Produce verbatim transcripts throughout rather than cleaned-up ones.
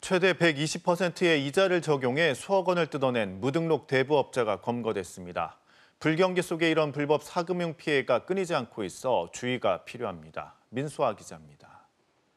최대 백이십 퍼센트의 이자를 적용해 수억 원을 뜯어낸 무등록 대부업자가 검거됐습니다. 불경기 속에 이런 불법 사금융 피해가 끊이지 않고 있어 주의가 필요합니다. 민수아 기자입니다.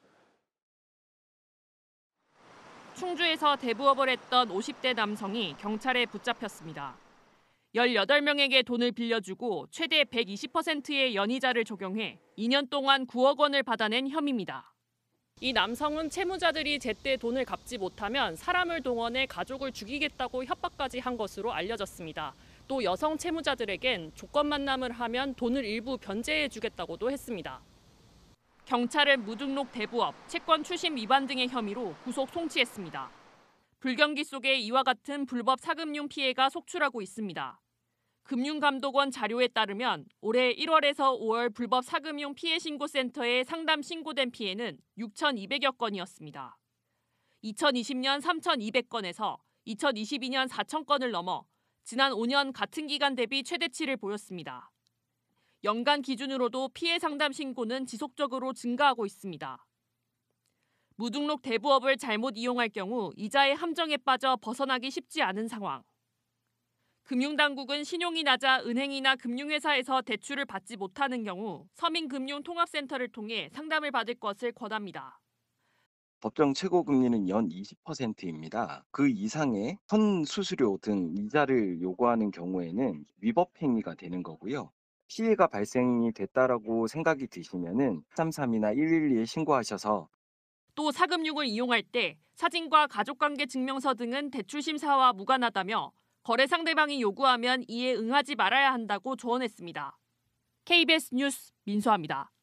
충주에서 대부업을 했던 오십 대 남성이 경찰에 붙잡혔습니다. 열여덟 명에게 돈을 빌려주고 최대 백이십 퍼센트의 연이자를 적용해 이 년 동안 구억 원을 받아낸 혐의입니다. 이 남성은 채무자들이 제때 돈을 갚지 못하면 사람을 동원해 가족을 죽이겠다고 협박까지 한 것으로 알려졌습니다. 또 여성 채무자들에겐 조건 만남을 하면 돈을 일부 변제해 주겠다고도 했습니다. 경찰은 무등록 대부업, 채권 출신 위반 등의 혐의로 구속 송치했습니다. 불경기 속에 이와 같은 불법 사금융 피해가 속출하고 있습니다. 금융감독원 자료에 따르면 올해 일월에서 오월 불법 사금융 피해 신고센터에 상담 신고된 피해는 육천이백여 건이었습니다. 이천이십 년 삼천이백 건에서 이천이십이 년 사천 건을 넘어 지난 오 년 같은 기간 대비 최대치를 보였습니다. 연간 기준으로도 피해 상담 신고는 지속적으로 증가하고 있습니다. 무등록 대부업을 잘못 이용할 경우 이자의 함정에 빠져 벗어나기 쉽지 않은 상황. 금융당국은 신용이 낮아 은행이나 금융회사에서 대출을 받지 못하는 경우 서민금융통합센터를 통해 상담을 받을 것을 권합니다. 법정 최고금리는 연 이십 퍼센트입니다. 그 이상의 선수수료 등 이자를 요구하는 경우에는 위법 행위가 되는 거고요. 피해가 발생이 됐다라고 생각이 드시면은 삼삼이나 일일이에 신고하셔서 또 사금융을 이용할 때 사진과 가족관계 증명서 등은 대출 심사와 무관하다며 거래 상대방이 요구하면 이에 응하지 말아야 한다고 조언했습니다. 케이비에스 뉴스 민수아입니다.